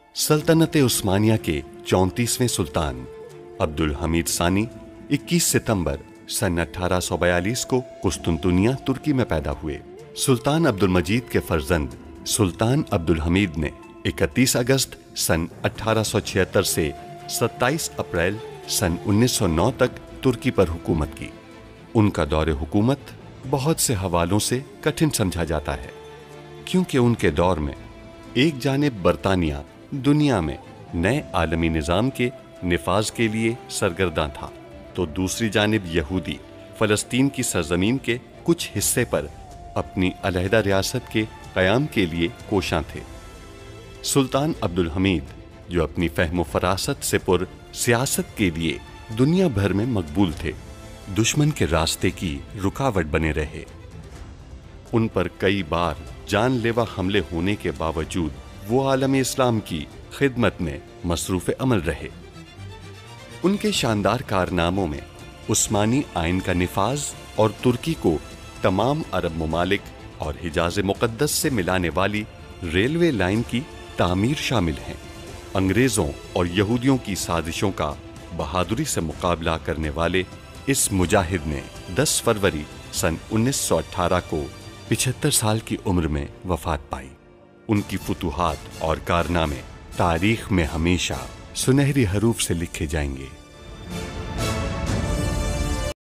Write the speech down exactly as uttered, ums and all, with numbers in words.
सल्तनत उस्मानिया के चौंतीसवें सुल्तान अब्दुल हमीद सानी इक्कीस सितंबर सन अठारह सौ बयालीस को कुस्तुनतुनिया तुर्की में पैदा हुए। सुल्तान अब्दुल मजीद के फर्जंद सुल्तान अब्दुल हमीद ने इकतीस अगस्त सन अठारह सौ छिहत्तर से सत्ताईस अप्रैल सन उन्नीस सौ नौ तक तुर्की पर हुकूमत की। उनका दौरे हुकूमत बहुत से हवालों से कठिन समझा जाता है, क्योंकि उनके दौर में एक जानिब बरतानिया दुनिया में नए आलमी निज़ाम के निफाज के लिए सरगर्दा था, तो दूसरी जानिब यहूदी फ़लस्तीन की सरजमीन के कुछ हिस्से पर अपनी अलहदा रियासत के क़याम के लिए कोशां थे। सुल्तान अब्दुल हमीद, जो अपनी फ़हम फ़रासत से पुर सियासत के लिए दुनिया भर में मकबूल थे, दुश्मन के रास्ते की रुकावट बने रहे। उन पर कई बार जानलेवा हमले होने के बावजूद वो आलम इस्लाम की खिदमत में मसरूफ़ अमल रहे। उनके शानदार कारनामों में उस्मानी आइन का निफाज और तुर्की को तमाम अरब ममालिक और हिजाज मुक़द्दस से मिलाने वाली रेलवे लाइन की तामीर शामिल हैं। अंग्रेज़ों और यहूदियों की साजिशों का बहादुरी से मुकाबला करने वाले इस मुजाहिद ने दस फरवरी सन उन्नीस सौ अठारह को पिछहत्तर साल की उम्र में वफात पाई। उनकी फुतूहात और कारनामे तारीख में हमेशा सुनहरी हरूफ से लिखे जाएंगे।